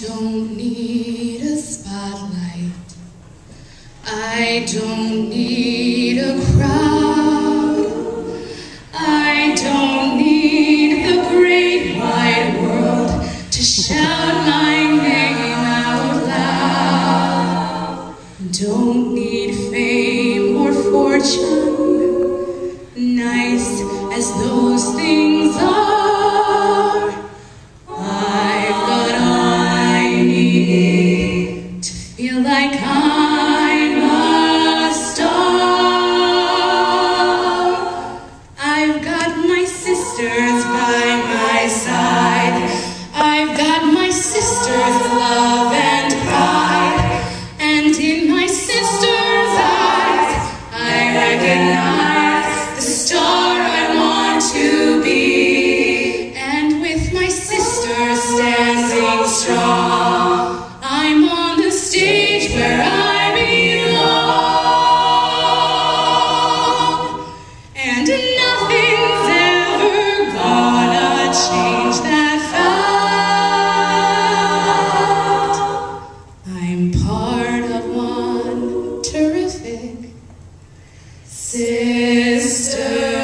don't need a spotlight. I don't need a crowd. I don't need the great wide world to shout my name out loud. Don't need fame or fortune, nice as those things are. Feel like I'm a star. I've got my sisters by my side. I've got my sisters' love and pride. And in my sisters' eyes, I recognize the star I want to be. And with my sisters standing strong, I'm on the stage where I belong, and nothing's ever gonna change that fact. I'm part of one terrific sister.